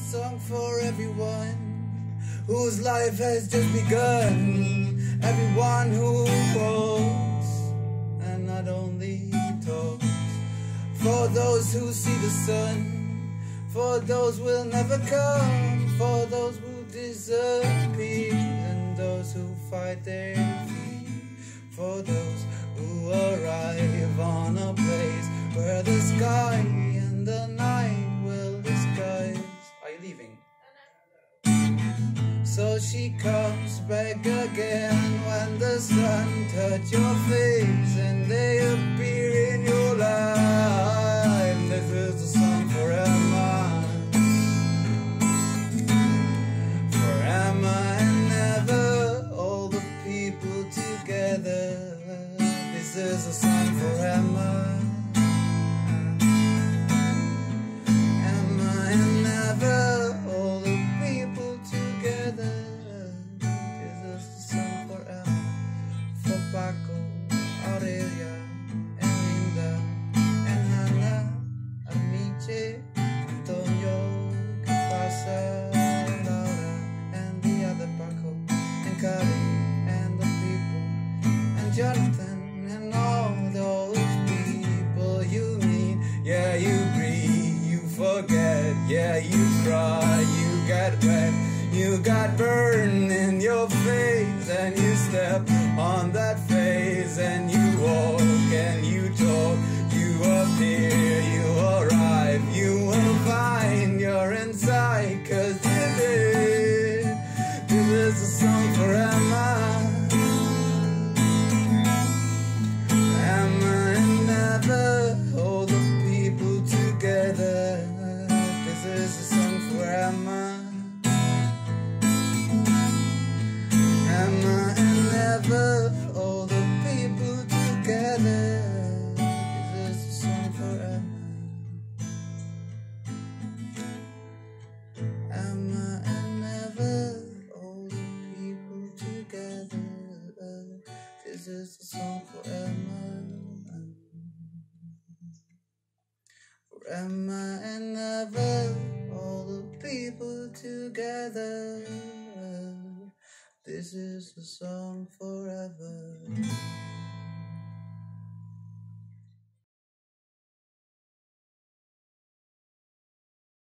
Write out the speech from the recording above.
song for everyone whose life has just begun. Everyone who walks and not only talks. For those who see the sun, for those will never come, for those who disappear, and those who fight their feet, for those who arrive on a place where the sky and the night will disguise. Are you leaving? So she comes back again when the sun touches your face and they appear in your life. This is a song for Emma, and never all the people together. This is a song for Emma, and never all the people together. This is a song for Emma, for Paco, Aurelia, and Linda, and Hannah, Amiche, Antonio, que pasa, Laura, and the other Paco, and Kari, and the people, and Jonathan, and all those people you meet. Yeah, you breathe, you forget, yeah, you cry, you get wet, you got burned in your face, and you step on that face, and you walk, and you talk, you appear, you arrive, you will find your inside, 'cause this is a song for Emma. Emma, and never hold the people together. This is a song for Emma. Emma, and never all the people together. This is a song for Emma. Emma, and never all the people together. This is a song for Emma. For Emma, and never all the people together. This is a song forever.